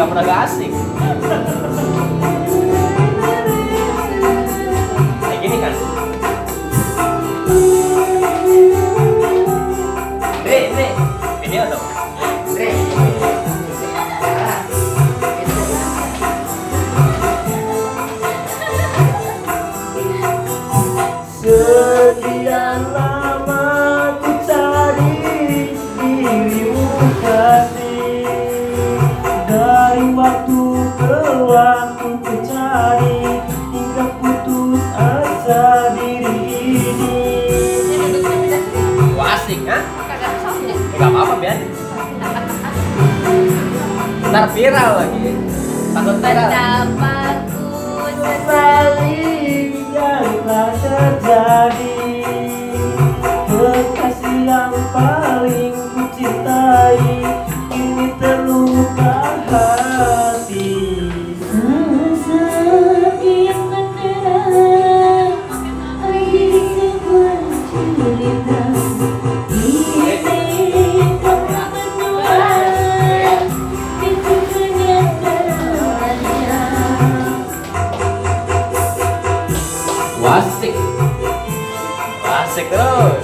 pernah gak asik. Kayak gini kan. Dre, video dong. Dre. Sekian lama ku cari dirimu kasih, dari waktu ke waktu ku cari hingga putus asa diri ini. Wah, asik, ha? Gak apa-apa, biarin. Ntar viral lagi. Takut viral. Pendapatku Sesali yang telah terjadi, kekasih yang paling ku cintai ini terluka hati. sesekian menerang air sebuah cerita. Ini telah menuai itu kenyataannya. Wasik. Wasik terus.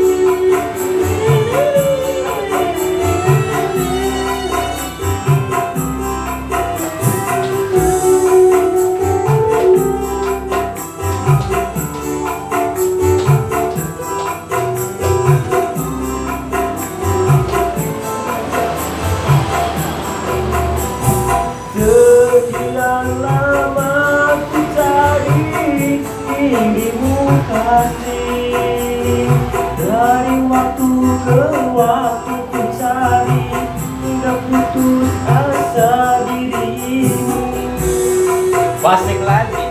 Sekian lama ku cari dirimu kasih, dari waktu ke waktu ku cari hingga putus asa diri ini. Wasik lagi.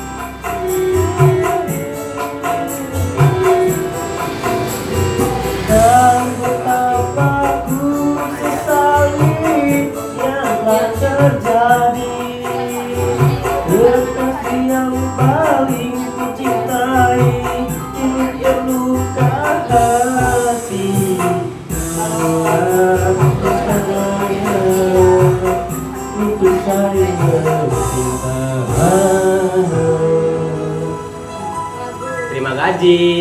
Dan betapa ku sesali yang telah terjadi, kekasih yang paling ku cintai ini terluka hati. Putus saling bercinta. Terima gaji.